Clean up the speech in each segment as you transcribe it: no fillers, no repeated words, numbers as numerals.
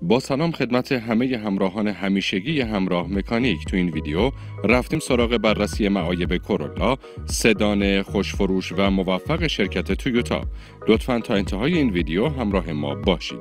با سلام خدمت همه همراهان همیشگی همراه مکانیک. تو این ویدیو رفتیم سراغ بررسی معایب کرولا، سدان خوشفروش و موفق شرکت تویوتا. لطفاً تا انتهای این ویدیو همراه ما باشید.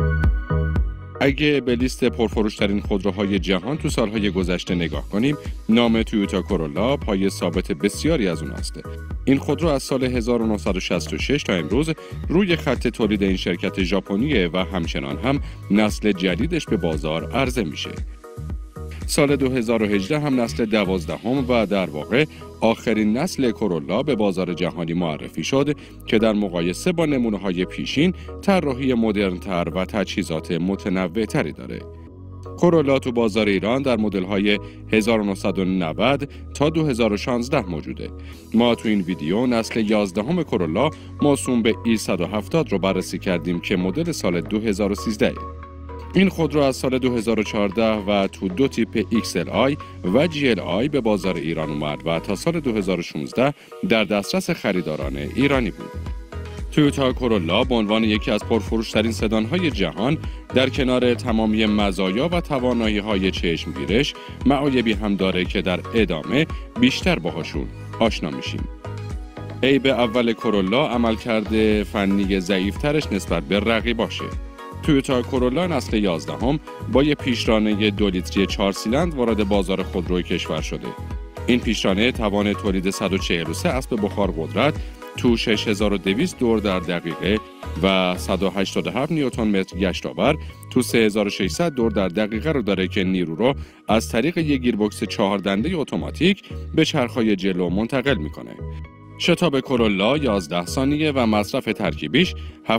اگه به لیست پرفروشترین خودروهای جهان تو سالهای گذشته نگاه کنیم، نام تویوتا کرولا پای ثابت بسیاری از اون هسته. این خودرو از سال 1966 تا امروز روی خط تولید این شرکت ژاپنیه و همچنان هم نسل جدیدش به بازار عرضه میشه. سال 2018 هم نسل 12 و در واقع آخرین نسل کرولا به بازار جهانی معرفی شد که در مقایسه با نمونه‌های پیشین طراحی مدرن‌تر و تجهیزات متنوع‌تری داره. کرولا تو بازار ایران در مدل‌های 1990 تا 2016 موجوده. ما تو این ویدیو نسل 11 کرولا موسوم به E170 رو بررسی کردیم که مدل سال 2013. این خودرو از سال 2014 و تو دو تیپ XLI و GLI به بازار ایران اومد و تا سال 2016 در دسترس خریداران ایرانی بود. تویوتا کرولا به عنوان یکی از پرفروشترین سدان‌های جهان در کنار تمامی مزایا و توانایی‌های چشمگیرش معایبی هم داره که در ادامه بیشتر باهاشون آشنا میشیم. عیب اول کرولا عملکرد فنی ضعیف‌ترش نسبت به رقیباشه. تویوتا کرولا نسل 11 با یک پیشرانه 2 لیتری 4 سیلندر وارد بازار خودروی کشور شده. این پیشرانه توان تولید 143 اسب بخار قدرت تو 6200 دور در دقیقه و 187 نیوتن متر گشت‌آور تو 3600 دور در دقیقه رو داره که نیرو رو از طریق یک گیربکس 4 دنده اتوماتیک به چرخ‌های جلو منتقل میکنه. شتاب کرولا 11 ثانیه و مصرف ترکیبیش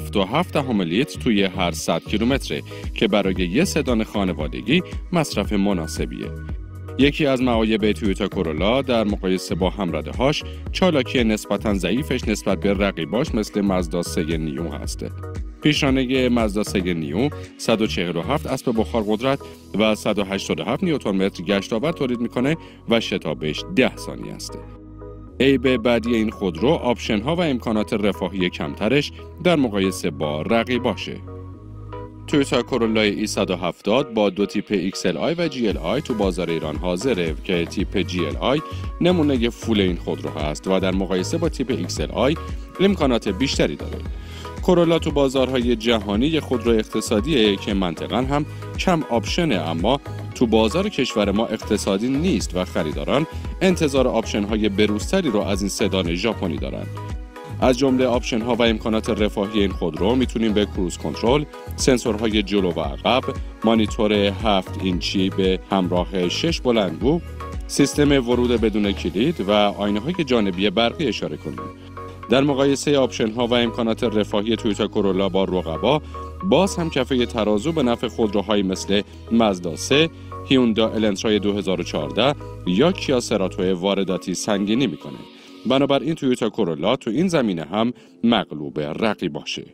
7.7 لیتر توی هر 100 کیلومتره که برای یه سدان خانوادگی مصرف مناسبیه. یکی از معایب تویوتا کرولا در مقایسه با همرده‌هاش چالاکی نسبتاً ضعیفش نسبت به رقیباش مثل مازدا 3 نیو هسته. پیشرانه مازدا 3 نیو 147 اسب بخار قدرت و 187 نیوتن متر گشت‌آور تولید میکنه و شتابش 10 ثانیه است. عیب بعدی این خودرو آپشن‌ها و امکانات رفاهی کمترش در مقایسه با رقیباشه. تویوتا کرولا E170 با دو تیپ XLI و GLI تو بازار ایران حاضره که تیپ GLI نمونه فول این خودرو هست و در مقایسه با تیپ XLI امکانات بیشتری داره. کرولا تو بازارهای جهانی خودرو اقتصادیه که منطقاً هم کم آپشنه، اما تو بازار کشور ما اقتصادی نیست و خریداران انتظار آپشن‌های بروزتری رو از این سدان ژاپنی دارن. از جمله آپشن‌ها و امکانات رفاهی این خودرو میتونیم به کروز کنترل، سنسورهای جلو و عقب، مانیتور 7 اینچی به همراه 6 بلندگو، سیستم ورود بدون کلید و آینه‌های جانبی برقی اشاره کنیم. در مقایسه آپشن‌ها و امکانات رفاهی تویوتا کرولا با رقبا، باز هم کفه ترازو به نفع خودروهایی مثل مازدا 3، هیوندا النترای 2014 یا کیا سراتو وارداتی سنگینی میکنه. بنابراین تویوتا کرولا تو این زمینه هم مغلوب رقیباشه.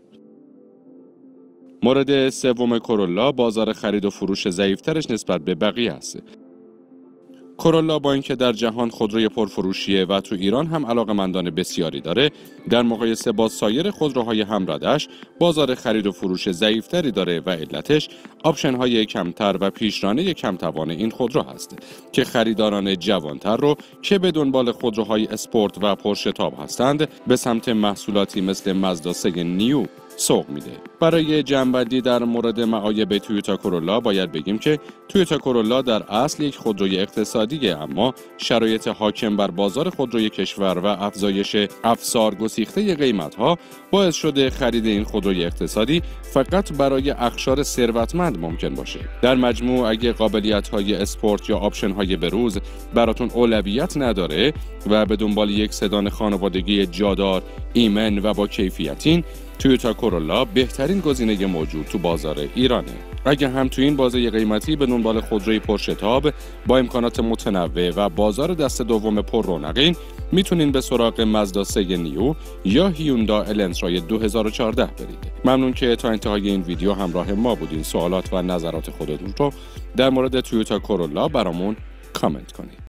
مورد سوم کرولا بازار خرید و فروش ضعیف‌ترش نسبت به بقیه است. کرولا با اینکه در جهان خودروی پرفروشیه و تو ایران هم علاقه‌مندان بسیاری داره، در مقایسه با سایر خودروهای همردش بازار خرید و فروش ضعیف‌تری داره و علتش آپشن‌های کمتر و پیشرانه کمتوان این خودرو هست که خریداران جوانتر رو که به دنبال خودروهای اسپورت و پرشتاب هستند به سمت محصولاتی مثل مازدا 3 نیو سوق میده. برای جمع‌بندی در مورد معایب تویوتا کرولا باید بگیم که تویوتا کرولا در اصل یک خودروی اقتصادیه، اما شرایط حاکم بر بازار خودروی کشور و افزایش افسار گسیخته قیمت‌ها باعث شده خرید این خودروی اقتصادی فقط برای اقشار ثروتمند ممکن باشه. در مجموع اگه قابلیت‌های اسپورت یا آپشن‌های بروز براتون اولویت نداره و به دنبال یک سدان خانوادگی جادار، ایمن و با کیفیتین، تویوتا کرولا بهترین گزینه موجود تو بازار ایرانه. اگه هم تو این بازه قیمتی به دنبال خودروی پرشتاب با امکانات متنوع و بازار دست دوم پر رونقین، میتونین به سراغ مازدا 3 نیو یا هیوندا النترای 2014 برید. ممنون که تا انتهای این ویدیو همراه ما بودین. سوالات و نظرات خودتون رو در مورد تویوتا کرولا برامون کامنت کنید.